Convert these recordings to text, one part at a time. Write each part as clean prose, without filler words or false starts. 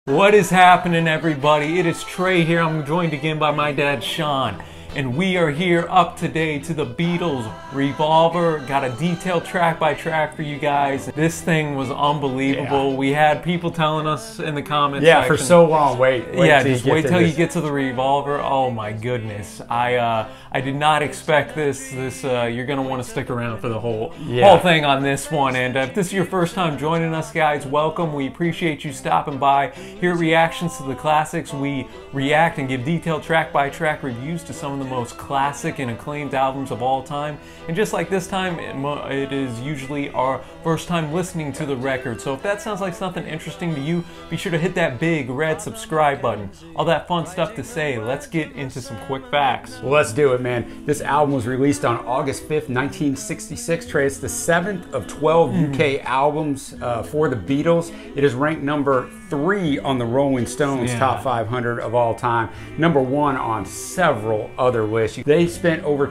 What is happening, everybody? It is Trey here. I'm joined again by my dad, Sean. And we are here up today to the Beatles Revolver. Got a detailed track by track for you guys. This thing was unbelievable. Yeah. We had people telling us in the comments section, for so long. Wait just wait till you get to the Revolver. Oh my goodness. I did not expect this. You're gonna want to stick around for the whole thing on this one. And if this is your first time joining us, guys, welcome. We appreciate you stopping by. Here at Reactions to the Classics, we react and give detailed track by track reviews to some of the most classic and acclaimed albums of all time. And just like this time, it is usually our first time listening to the record. So if that sounds like something interesting to you, be sure to hit that big red subscribe button. All that fun stuff to say. Let's get into some quick facts. Well, let's do it, man. This album was released on August 5th, 1966. Trey, it's the 7th of 12 UK albums for the Beatles. It is ranked number 3 on the Rolling Stones Top 500 of all time. Number 1 on several other lists. They spent over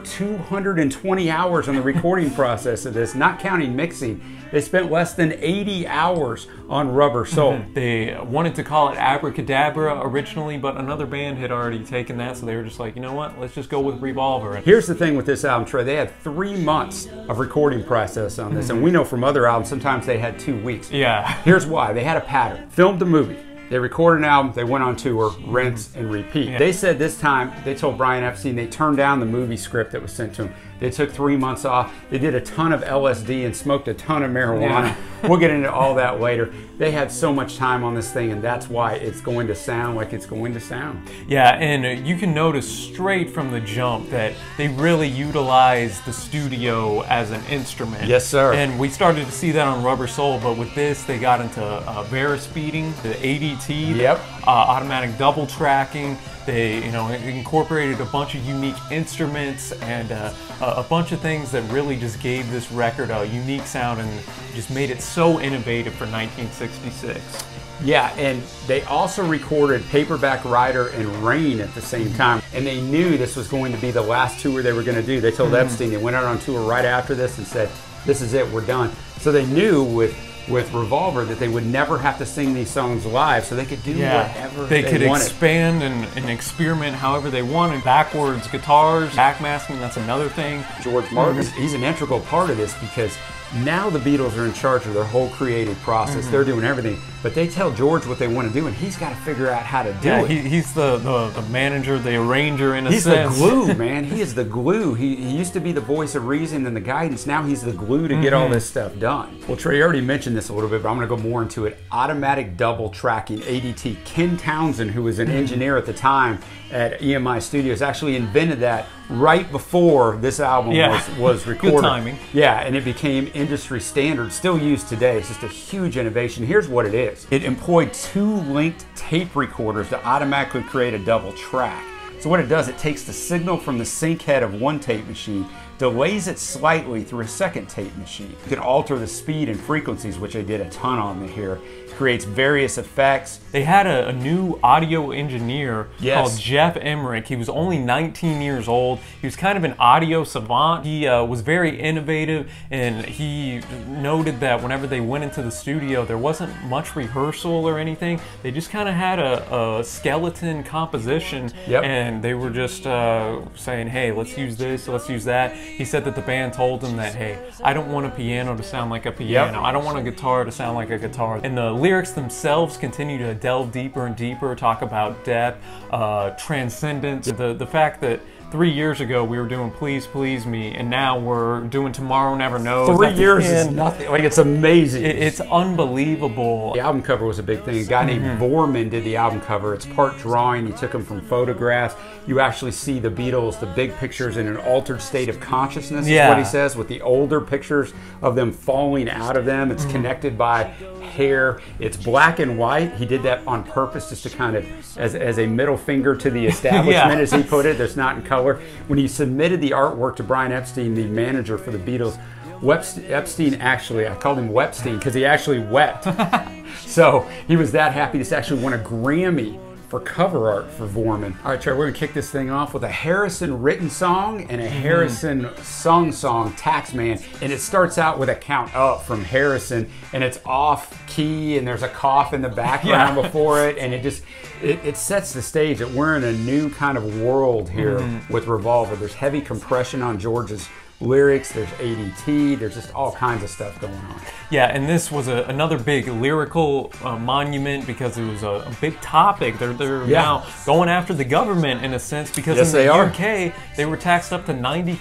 220 hours on the recording process of this, not counting mixing. They spent less than 80 hours on Rubber Soul. They wanted to call it Abracadabra originally, but another band had already taken that, so they were just like, you know what, let's just go with Revolver. Here's the thing with this album, Trey. They had 3 months of recording process on this, and we know from other albums, sometimes they had 2 weeks. Yeah. Here's why. They had a pattern. Filmed the movie. They recorded an album, they went on tour, rinse and repeat. They said this time, they told Brian Epstein, they turned down the movie script that was sent to them. They took 3 months off. They did a ton of LSD and smoked a ton of marijuana. We'll get into all that later. They had so much time on this thing, and that's why it's going to sound like it's going to sound. Yeah, and you can notice straight from the jump that they really utilized the studio as an instrument. Yes, sir. And we started to see that on Rubber Soul, but with this, they got into Verispeeding, the ADT, automatic double tracking. They, incorporated a bunch of unique instruments and a bunch of things that really just gave this record a unique sound and just made it so innovative for 1966. Yeah, and they also recorded Paperback Writer and Rain at the same time, and they knew this was going to be the last tour they were going to do. They told Epstein, they went out on tour right after this and said, this is it, we're done. So they knew with Revolver that they would never have to sing these songs live, so they could do whatever they could wanted. Expand and experiment however they wanted. Backwards guitars, backmasking, that's another thing. George Martin, he's an integral part of this because now the Beatles are in charge of their whole creative process. They're doing everything, but they tell George what they want to do, and he's got to figure out how to do it. He's the manager, the arranger in a sense. He's the glue, man. He is the glue. He used to be the voice of reason and the guidance. Now he's the glue to get all this stuff done. Well, Trey, you already mentioned this a little bit, but I'm going to go more into it. Automatic double tracking, ADT. Ken Townsend, who was an engineer at the time at EMI Studios, actually invented that right before this album was recorded. Good timing. Yeah, and it became industry standard, still used today. It's just a huge innovation. Here's what it is. It employed 2 linked tape recorders to automatically create a double track. So what it does, it takes the signal from the sync head of one tape machine, delays it slightly through a second tape machine. You can alter the speed and frequencies, which they did a ton on here. Creates various effects. They had a new audio engineer called Jeff Emmerich. He was only 19 years old. He was kind of an audio savant. He was very innovative, and he noted that whenever they went into the studio, there wasn't much rehearsal or anything. They just kind of had a skeleton composition, and they were just saying, hey, let's use this, let's use that. He said that the band told him that, hey, I don't want a piano to sound like a piano. I don't want a guitar to sound like a guitar. And the lyrics themselves continue to delve deeper and deeper, talk about depth, transcendence, the fact that 3 years ago we were doing Please Please Me, and now we're doing Tomorrow Never Knows. 3 years is nothing. Like, it's amazing. It's unbelievable. The album cover was a big thing. A guy named Vorman did the album cover. It's part drawing. He took them from photographs. You actually see the Beatles, the big pictures, in an altered state of consciousness, is what he says, with the older pictures of them falling out of them. It's connected by hair. It's black and white. He did that on purpose, just to kind of, as a middle finger to the establishment, as he put it. There's not in color. When he submitted the artwork to Brian Epstein, the manager for the Beatles, Epstein actually, I called him Wepstein because he actually wept. So he was that happy. This actually won a Grammy for cover art for Vorman. All right, Trey, we're gonna kick this thing off with a Harrison written song and a Harrison sung song, Taxman. And it starts out with a count up from Harrison, and it's off key, and there's a cough in the background before it, and it sets the stage that we're in a new kind of world here with Revolver. There's heavy compression on George's lyrics, there's ADT, there's just all kinds of stuff going on. Yeah, and this was another big lyrical monument because it was a big topic. They're now going after the government in a sense because in the UK they were taxed up to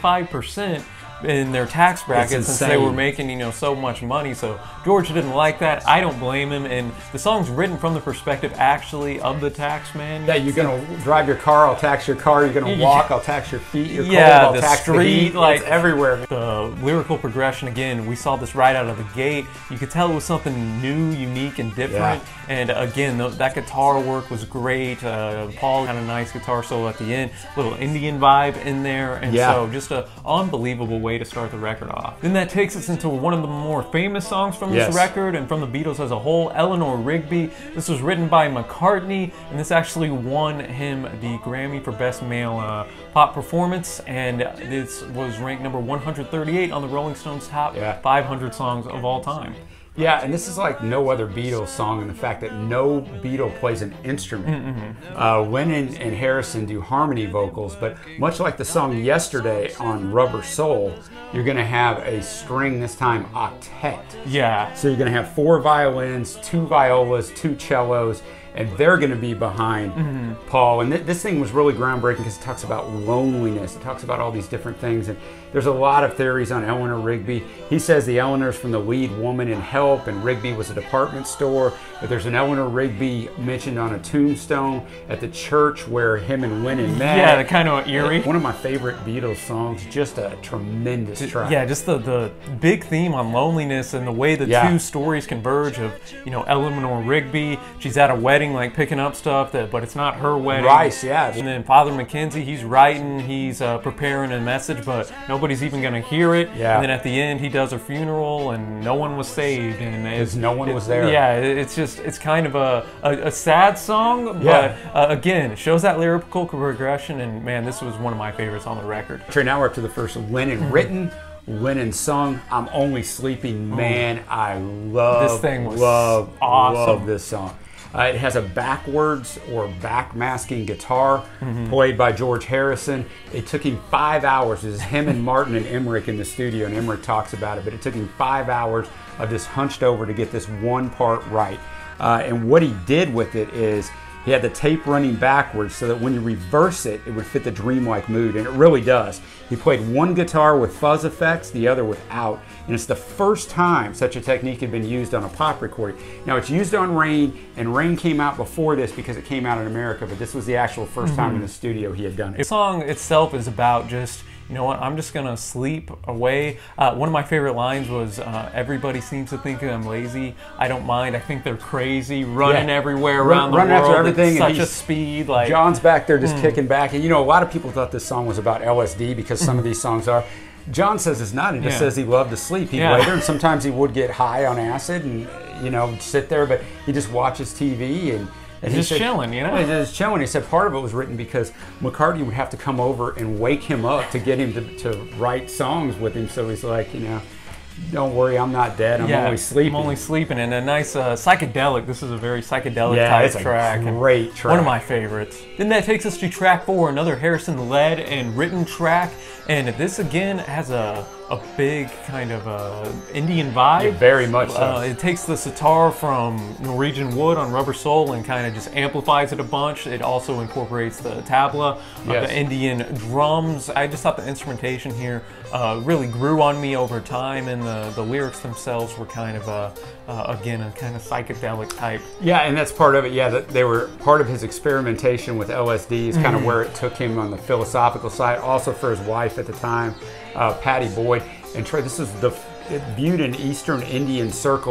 95% in their tax bracket since they were making, you know, so much money. So George didn't like that. I don't blame him. And the song's written from the perspective actually of the tax man. Yeah, you're gonna drive your car, I'll tax your car. You're gonna walk, I'll tax your feet. You're cold, I'll tax the street, like it's everywhere. The lyrical progression, again, we saw this right out of the gate. You could tell it was something new, unique, and different. And again, that guitar work was great. Paul had a nice guitar solo at the end, little Indian vibe in there, and so just an unbelievable way to start the record off. Then that takes us into one of the more famous songs from this record and from the Beatles as a whole, Eleanor Rigby. This was written by McCartney, and this actually won him the Grammy for Best Male Pop Performance, and this was ranked number 138 on the Rolling Stones top 500 songs of all time. Yeah, and this is like no other Beatles song in the fact that no Beatle plays an instrument. Lennon and Harrison do harmony vocals, but much like the song Yesterday on Rubber Soul, you're going to have a string, this time octet. Yeah. So you're going to have 4 violins, 2 violas, 2 cellos, and they're going to be behind Paul. And this thing was really groundbreaking because it talks about loneliness. It talks about all these different things. And there's a lot of theories on Eleanor Rigby. He says the Eleanor's from the lead woman in Help, and Rigby was a department store. But there's an Eleanor Rigby mentioned on a tombstone at the church where him and Lennon met. Yeah, kind of eerie. One of my favorite Beatles songs, just a tremendous track. Yeah, just the big theme on loneliness and the way the two stories converge of, you know, Eleanor Rigby, she's at a wedding like picking up stuff, but it's not her wedding. Right, yeah. And then Father Mackenzie, he's writing, he's preparing a message, but nobody's even going to hear it. Yeah. And then at the end, he does a funeral, and no one was saved. And because no one was there. Yeah, it's kind of a sad song, but again, it shows that lyrical progression, and man, this was one of my favorites on the record. Okay, now we're up to the first Lennon written, Lennon sung, I'm Only Sleeping. Man, I love this thing was awesome. Love this song. It has a backwards or backmasking guitar played by George Harrison. It took him 5 hours. It was him and Martin and Emmerich in the studio, and Emmerich talks about it, but it took him 5 hours of just hunched over to get this one part right. And what he did with it is he had the tape running backwards so that when you reverse it, it would fit the dreamlike mood, and it really does. He played one guitar with fuzz effects, the other without, and it's the first time such a technique had been used on a pop recording. Now, it's used on Rain, and Rain came out before this because it came out in America, but this was the actual first time in the studio he had done it. The song itself is about just, you know what, I'm just gonna sleep away. One of my favorite lines was, everybody seems to think I'm lazy. I don't mind, I think they're crazy, running everywhere around the world after everything at such a speed. Like John's back there just kicking back. And you know, a lot of people thought this song was about LSD because some of these songs are. John says it's not. He just says he loved to sleep. He'd lay there, and sometimes he would get high on acid and, you know, sit there, but he just watches TV and just chilling, you know? He's just chilling. He said part of it was written because McCartney would have to come over and wake him up to get him to write songs with him. So he's like, you know, don't worry, I'm not dead. I'm only sleeping. I'm only sleeping. And a nice psychedelic. This is a very psychedelic type track. Great track. One of my favorites. Then that takes us to track 4, another Harrison led and written track. And this again has a big kind of Indian vibe. Yeah, very much so. It takes the sitar from Norwegian Wood on Rubber Soul and kind of just amplifies it a bunch. It also incorporates the tabla, the Indian drums. I just thought the instrumentation here really grew on me over time, and the lyrics themselves were kind of again a kind of psychedelic type. Yeah, and that's part of it. Yeah, they were part of his experimentation with LSD is kind of where it took him on the philosophical side. Also for his wife at the time, Pattie Boyd. And Trey, this is viewed in Eastern Indian circles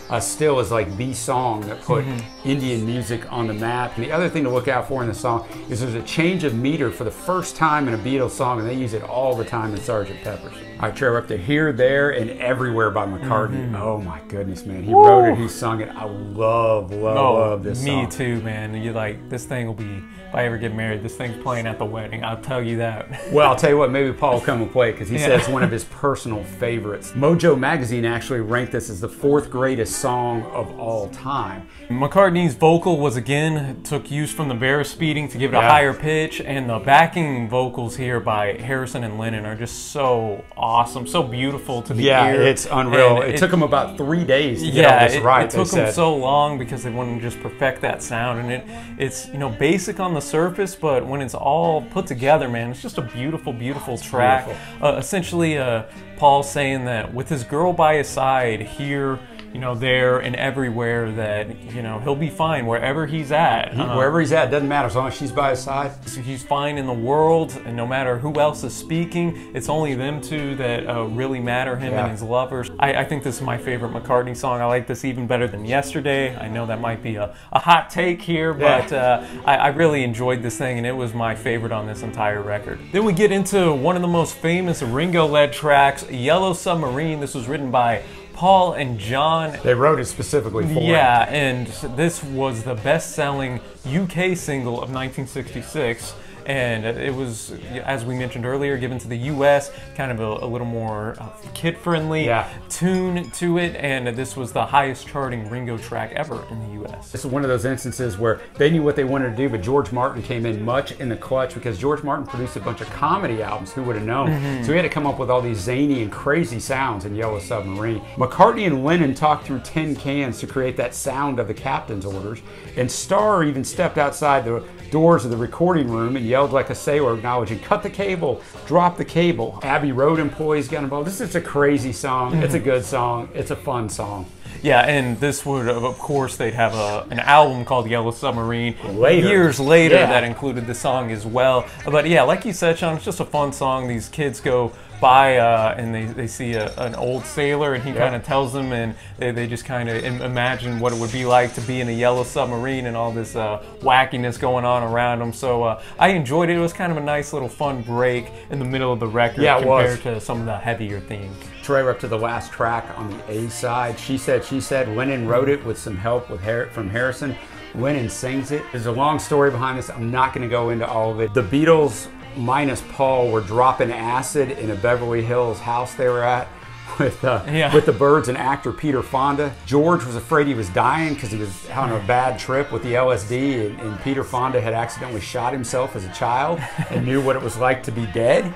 still is like the song that put Indian music on the map. And the other thing to look out for in the song is there's a change of meter for the first time in a Beatles song, and they use it all the time in Sgt. Pepper's. All right, Trey, we're up to Here, There, and Everywhere by McCartney. Oh my goodness, man. He wrote it, he sung it. I love this song. Me too, man. You like, this thing will be, if I ever get married, this thing's playing at the wedding. I'll tell you that. Well, I'll tell you what, maybe Paul will come and play it because he said it's one of his personal favorites. Mojo Magazine actually ranked this as the 4th greatest song of all time. McCartney's vocal was again took use from the Barris speeding to give it a higher pitch, and the backing vocals here by Harrison and Lennon are just so awesome, so beautiful to the ear. Yeah, it's unreal. It took them about 3 days to get all this right. It took them so long because they wanted to just perfect that sound, and it's you know, basic on the surface, but when it's all put together, man, it's just a beautiful, beautiful track. Essentially, Paul's saying that with his girl by his side here, you know, there and everywhere, that, you know, he'll be fine wherever he's at. Wherever he's at, doesn't matter as long as she's by his side. He's fine in the world, and no matter who else is speaking, it's only them two that really matter, him and his lovers. I think this is my favorite McCartney song. I like this even better than Yesterday. I know that might be a hot take here, but I really enjoyed this thing, and it was my favorite on this entire record. Then we get into one of the most famous Ringo-led tracks, Yellow Submarine. This was written by Paul and John. They wrote it specifically for him. Yeah, and this was the best-selling UK single of 1966. And it was, as we mentioned earlier, given to the U.S., kind of a little more kid-friendly tune to it, and this was the highest charting Ringo track ever in the U.S. This is one of those instances where they knew what they wanted to do, but George Martin came in much in the clutch because George Martin produced a bunch of comedy albums. Who would have known? So he had to come up with all these zany and crazy sounds in Yellow Submarine. McCartney and Lennon talked through tin cans to create that sound of the captain's orders, and Starr even stepped outside the doors of the recording room and yelled like a sailor, acknowledging, cut the cable, drop the cable. Abbey Road employees got involved. This is a crazy song. It's a good song. It's a fun song. Yeah, and this would, of course, they'd have an album called Yellow Submarine years later that included the song as well. But yeah, like you said, Sean, it's just a fun song. These kids go by and they see an old sailor, and he kind of tells them, and they just kind of imagine what it would be like to be in a yellow submarine and all this wackiness going on around them. So I enjoyed it. It was kind of a nice little fun break in the middle of the record compared to some of the heavier themes. Trey, we're up to the last track on the A side. She Said. Lennon wrote it with some help from Harrison. Lennon sings it. There's a long story behind this. I'm not going to go into all of it. The Beatles minus Paul were dropping acid in a Beverly Hills house they were at with the Byrds and actor Peter Fonda. George was afraid he was dying because he was on a bad trip with the LSD, and Peter Fonda had accidentally shot himself as a child and knew what it was like to be dead.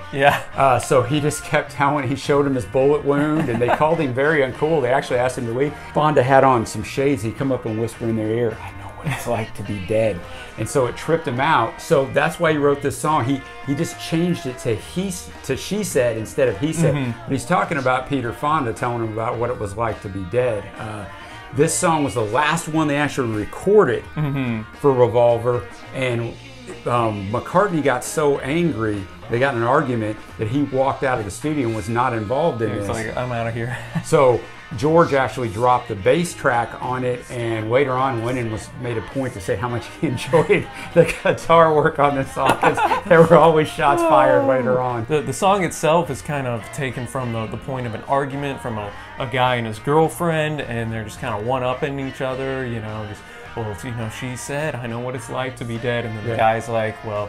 So he just kept telling, he showed him his bullet wound, and they called him very uncool. They actually asked him to leave. Fonda had on some shades. He'd come up and whisper in their ear, I know what it's like to be dead. And so it tripped him out. So that's why he wrote this song. He just changed it to She Said instead of He Said. But he's talking about Peter Fonda telling him about what it was like to be dead. This song was the last one they actually recorded for Revolver, and McCartney got so angry, they got in an argument, that he walked out of the studio and was not involved in this. It's like, I'm out of here. So George actually dropped the bass track on it, and later on Lennon made a point to say how much he enjoyed the guitar work on this song, because there were always shots fired later on. The song itself is kind of taken from the point of an argument from a guy and his girlfriend, and they're just kind of one-upping each other, you know, just, well, you know, she said, I know what it's like to be dead, and then the guy's like, well,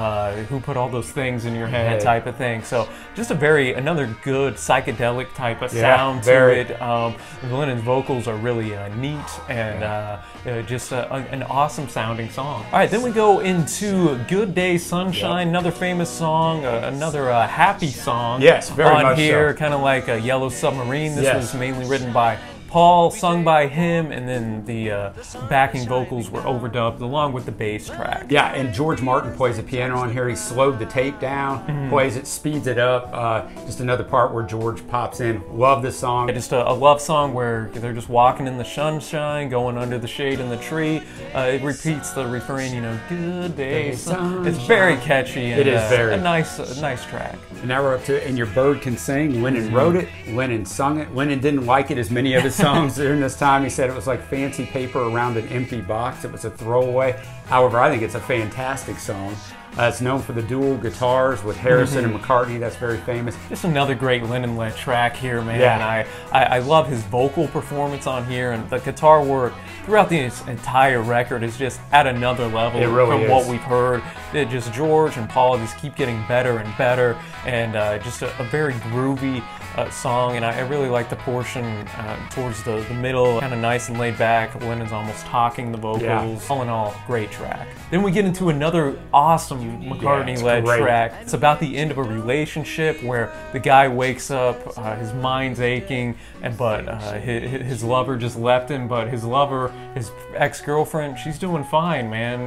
who put all those things in your head type of thing. So just another good psychedelic type of sound to it. Lennon's vocals are really neat and just an awesome sounding song. All right, then we go into Good Day Sunshine, another famous song, another happy song on here, kind of like a Yellow Submarine. This was mainly written by Paul, sung by him, and then the backing vocals were overdubbed along with the bass track. Yeah, and George Martin plays the piano on here. He slowed the tape down, plays it, speeds it up. Just another part where George pops in. Love this song. Just a love song where they're just walking in the sunshine, going under the shade in the tree. It repeats the refrain, you know, good day sunshine. It's very catchy, and it is very a nice track. And now we're up to And Your Bird Can Sing. Lennon wrote it, Lennon sung it. Lennon didn't like it as many of his songs during this time. He said it was like fancy paper around an empty box. It was a throwaway. However, I think it's a fantastic song. It's known for the dual guitars with Harrison and McCartney. That's very famous. Just another great Lennon-led track here, man. Yeah. I love his vocal performance on here, and the guitar work throughout the entire record is just at another level from what we've heard. Just George and Paul just keep getting better and better, and just a very groovy song. And I really like the portion towards the middle, kind of nice and laid back. Lennon's almost talking the vocals. Yeah. All in all, great track. Then we get into another awesome McCartney-led track. It's about the end of a relationship where the guy wakes up, his mind's aching, but his lover just left him. But his lover, his ex-girlfriend, she's doing fine, man.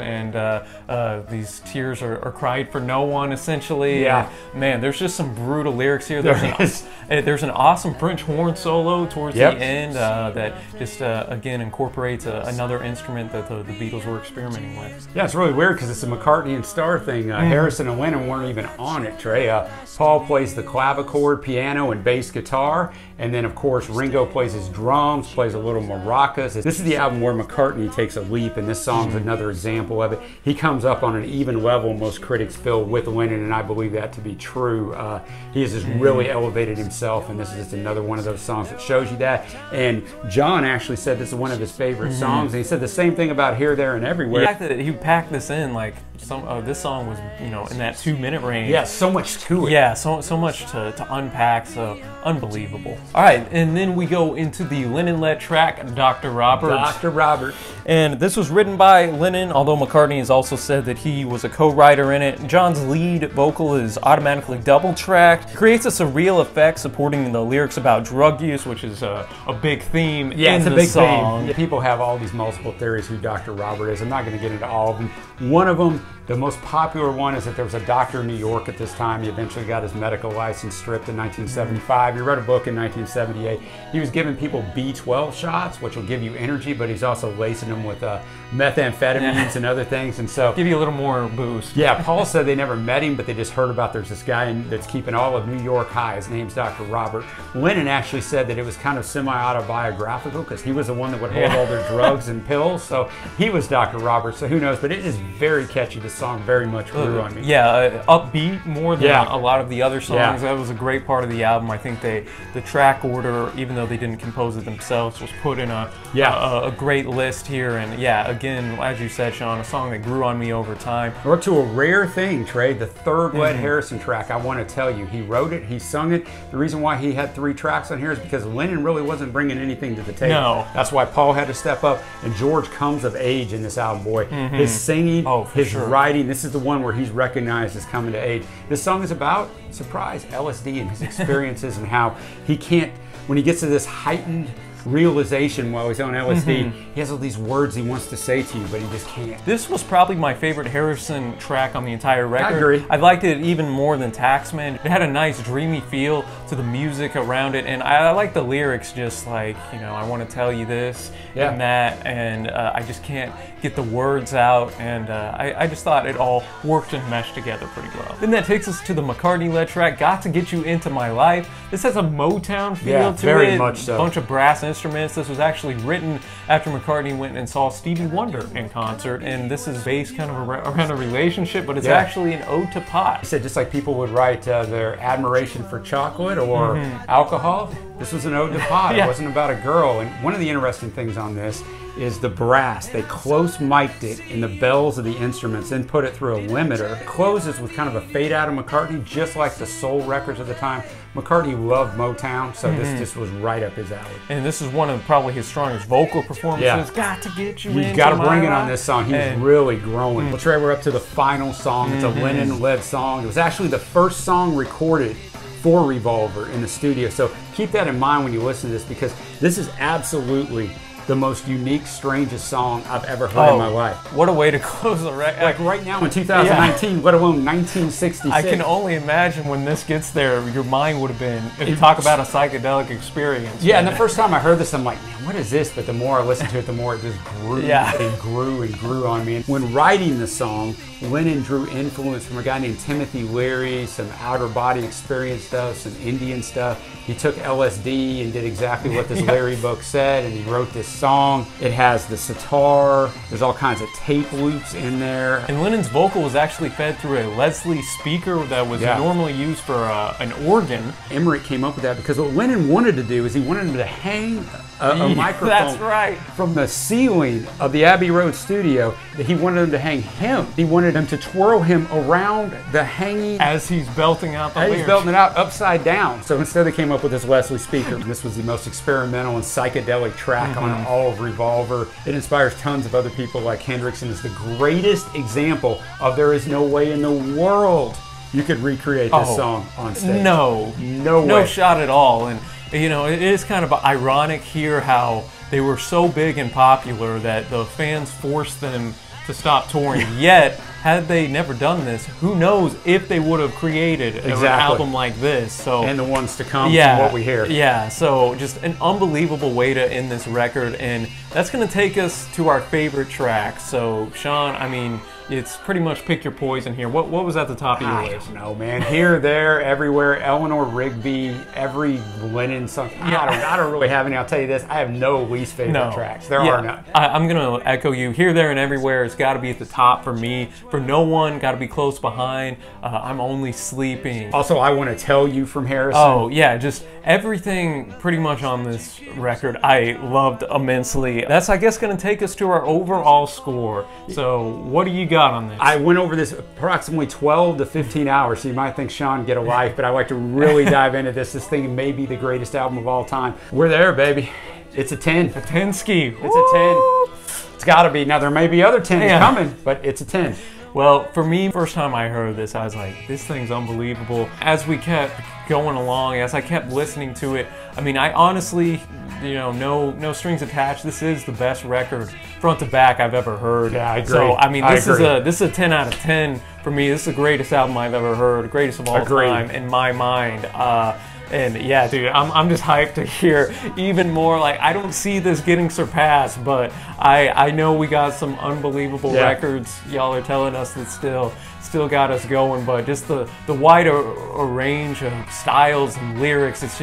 And these tears are cried for no one, essentially. Yeah. And, man, there's just some brutal lyrics here. There's an awesome French horn solo towards the end that just, again, incorporates another instrument that the Beatles were experimenting with. Yeah, it's really weird because it's a McCartney and Starr thing. Harrison and Lennon weren't even on it, Trey. Paul plays the clavichord, piano, and bass guitar. And then, of course, Ringo plays his drums, plays a little maracas. This is the album where McCartney takes a leap, and this song's another example of it. He comes up on an even level, most critics feel, with Lennon, and I believe that to be true. He has just really elevated himself, and this is just another one of those songs that shows you that. And John actually said this is one of his favorite songs, and he said the same thing about Here, There, and Everywhere. The fact that he packed this in, like, this song was, in that 2-minute range. Yeah, so much to it. Yeah, so much to unpack, so unbelievable. All right, and then we go into the Lennon-led track, Dr. Robert. Dr. Robert. And this was written by Lennon, although McCartney has also said that he was a co-writer in it. John's lead vocal is automatically double-tracked. Creates a surreal effect supporting the lyrics about drug use, which is a big theme in the song. Theme. People have all these multiple theories who Dr. Robert is. I'm not going to get into all of them. One of them, the most popular one, is that there was a doctor in New York at this time. He eventually got his medical license stripped in 1975. He wrote a book in 1978. He was giving people B12 shots, which will give you energy, but he's also lacing them with methamphetamines and other things. And so give you a little more boost. Yeah, Paul said they never met him, but they just heard about there's this guy that's keeping all of New York high. His name's Dr. Robert. Lennon actually said that it was kind of semi-autobiographical because he was the one that would hold all their drugs and pills. So he was Dr. Robert. So who knows? But it is very catchy. This song very much grew on me. Yeah, upbeat more than a lot of the other songs. That was a great part of the album. I think the track order, even though they didn't compose it themselves, was put in a great list here. And yeah, again, as you said, Sean, a song that grew on me over time. We're up to a rare thing, Trey, the third Led Harrison track. I want to tell you, he wrote it, he sung it. The reason why he had 3 tracks on here is because Lennon really wasn't bringing anything to the table. No. That's why Paul had to step up, and George comes of age in this album, boy. His singing, his writing, this is the one where he's recognized as coming to age. This song is about, surprise, LSD and his experiences and how he can't, when he gets to this heightened realization while he's on LSD, he has all these words he wants to say to you, but he just can't. This was probably my favorite Harrison track on the entire record. I agree. I liked it even more than Taxman. It had a nice dreamy feel to the music around it, and I like the lyrics, just like, I want to tell you this and that, and I just can't get the words out, and I just thought it all worked and meshed together pretty well. Then that takes us to the McCartney-led track, Got to Get You Into My Life. This has a Motown feel to very it. Much so. A bunch of brass instruments. This was actually written after McCartney went and saw Stevie Wonder in concert, and this is based kind of around a relationship, but it's actually an ode to pot. He said just like people would write their admiration for chocolate or alcohol, this was an ode to pot. It wasn't about a girl. And one of the interesting things on this is the brass. They close mic'd it in the bells of the instruments, then put it through a limiter. It closes with kind of a fade out of McCartney, just like the soul records of the time. McCartney loved Motown, so this just was right up his alley. And this is one of probably his strongest vocal performances. Got to get you into my life. You've got to bring it on this song. He was really growing. Well, Trey, we're up to the final song. It's a Lennon-led song. It was actually the first song recorded for Revolver in the studio. So keep that in mind when you listen to this, because this is absolutely the most unique, strangest song I've ever heard in my life. What a way to close the record. Like right now in 2019, let alone 1966. I can only imagine when this gets there, your mind would have been, talk about a psychedelic experience. Yeah, and the first time I heard this, I'm like, man, what is this? But the more I listened to it, the more it just grew and grew and grew on me. And when writing the song, Lennon drew influence from a guy named Timothy Leary, some outer body experience stuff, some Indian stuff. He took LSD and did exactly what this Leary book said, and he wrote this song. It has the sitar, there's all kinds of tape loops in there. And Lennon's vocal was actually fed through a Leslie speaker that was normally used for an organ. Emmerich came up with that because what Lennon wanted to do is he wanted him to hang a microphone from the ceiling of the Abbey Road studio. That he wanted him to hang him. He wanted him to twirl him around the hanging as he's belting out the lyrics. He's belting it out upside down. So instead they came up with this Leslie speaker. This was the most experimental and psychedelic track on all of Revolver. It inspires tons of other people like Hendrix, and is the greatest example of there is no way in the world you could recreate this song on stage. No way. No shot at all. And you know, it is kind of ironic here how they were so big and popular that the fans forced them to stop touring. Yet, had they never done this, who knows if they would have created an album like this. So, and the ones to come from what we hear. Yeah, so just an unbelievable way to end this record, and that's going to take us to our favorite track. So, Sean, I mean, it's pretty much pick your poison here. What was at the top of your list? I don't know, man. Here, there, everywhere. Eleanor Rigby, every Lennon song. I don't really have any. I'll tell you this. I have no least favorite tracks. There are none. I'm going to echo you. Here, there, and everywhere. It's got to be at the top for me. For no one, got to be close behind. I'm only sleeping. Also, I want to tell you from Harrison. Oh, yeah. Just everything pretty much on this record I loved immensely. That's, I guess, going to take us to our overall score. So, what do you got on this? I went over this approximately 12 to 15 hours, so you might think, Sean, get a life, but I like to really dive into this. This thing may be the greatest album of all time. We're there, baby. It's a 10. A 10 ski. It's a 10. It's got to be. Now, there may be other 10s coming, but it's a 10. Well, for me, first time I heard this, I was like, this thing's unbelievable. As we kept going along, as I kept listening to it, I mean, I honestly, you know, no strings attached. This is the best record front to back I've ever heard. Yeah, I agree. So, I mean, this is a 10 out of 10 for me. This is the greatest album I've ever heard, greatest of all time in my mind. And yeah, dude, I'm just hyped to hear even more. Like, I don't see this getting surpassed, but I know we got some unbelievable records. Y'all are telling us that still got us going, but just the wider range of styles and lyrics, it's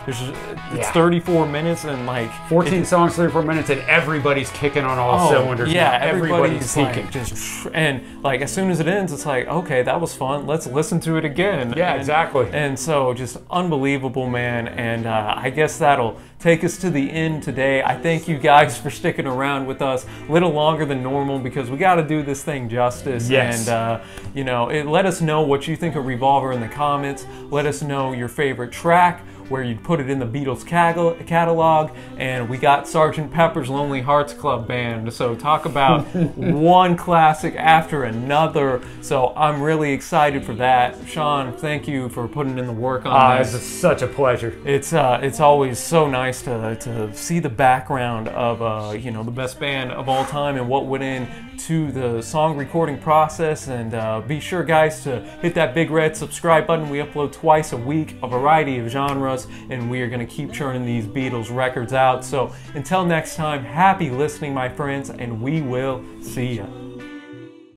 34 minutes and like 14 songs, 34 minutes, and everybody's kicking on all cylinders. Yeah, everybody's like just, and like as soon as it ends, it's like, okay, that was fun. Let's listen to it again. Yeah, exactly. And so just unbelievable, man. And I guess that'll take us to the end today. I thank you guys for sticking around with us a little longer than normal because we got to do this thing justice. Yes. And you know, let us know what you think of Revolver in the comments. Let us know your favorite track, where you'd put it in the Beatles catalog, and we got Sgt. Pepper's Lonely Hearts Club Band. So talk about one classic after another. So I'm really excited for that. Sean, thank you for putting in the work on this. It's such a pleasure. It's always so nice to see the background of you know, the best band of all time and what went into the song recording process. And be sure, guys, to hit that big red subscribe button. We upload twice a week, a variety of genres, and we are going to keep churning these Beatles records out. So until next time, happy listening, my friends, and we will see ya.